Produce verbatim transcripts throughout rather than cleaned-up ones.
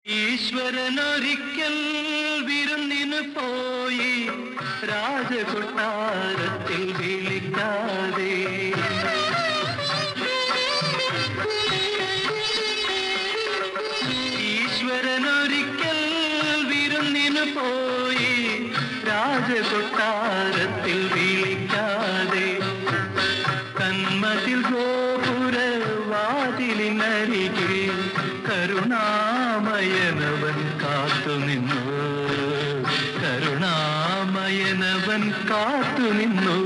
ഈശ്വരനൊരിക്കൽ വിരുന്നിനു പോയി രാജകൊട്ടാരത്തിൽ വിളിക്കാതെ. ഈശ്വരനൊരിക്കൽ വിരുന്നിനു പോയി രാജകൊട്ടാരത്തിൽ വിളിക്കാതെ. കന്മതിൽ ഗോപുര വാതിലിനരികിൽ കരുണാമയനവൻ കാത്തുനിന്നു. കരുണാമയനവൻ കാത്തുനിന്നു.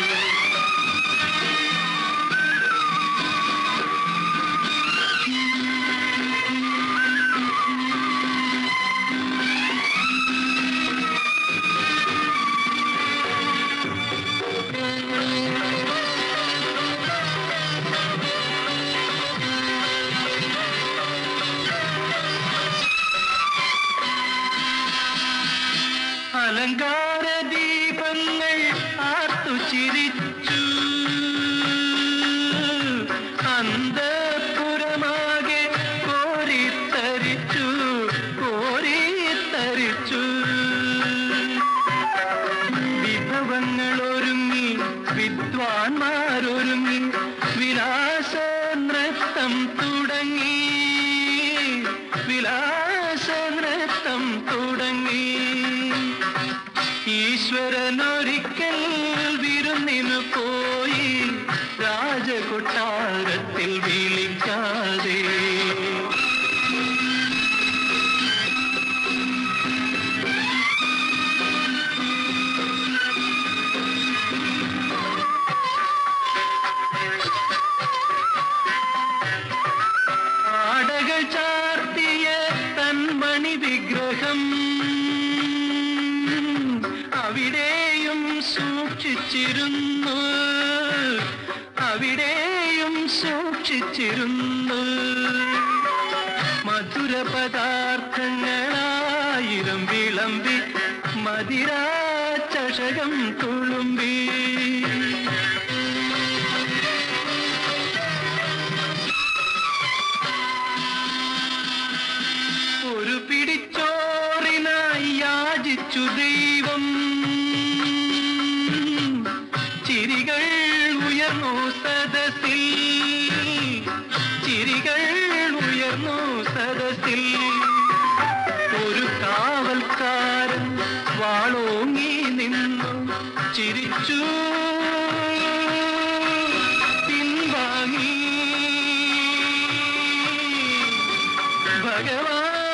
അലങ്കാര ദീപങ്ങൾ ആർത്തുചിരിച്ചു. അന്തഃപുരമാകെ കോരിത്തരിച്ചു കോരിത്തരിച്ചു. വിഭവങ്ങളൊരുങ്ങി വിദ്വാൻമാരൊരുങ്ങി വിലാസ നൃത്തം തുടങ്ങി. വിലാസ നൃത്തം തുടങ്ങി. ഈശ്വരനൊരിക്കൽ വിരുന്നിനു പോയി രാജകൊട്ടാരത്തിൽ വിളിക്കാതെ. ആടകൾ ചാർത്തിയ തന്മണി വിഗ്രഹം അവിടെയും സൂക്ഷിച്ചിരുന്നു. അവിടെയും സൂക്ഷിച്ചിരുന്നു. മധുര പദാർത്ഥങ്ങളായിരം വിളമ്പി മദിരാ ചഷകം തുളുമ്പി. ഒരു പിടിച്ചോറിനായി യാചിച്ചു ദൈവം. ചിരികൾ ഉയർന്നു സദസ്സിൽ. ചിരികൾ ഉയർന്നു സദസ്സിൽ. ഒരു കാവൽക്കാരൻ വാളോങ്ങി നിന്നു ചിരിച്ചു പിൻവാങ്ങി. ഭഗവാൻ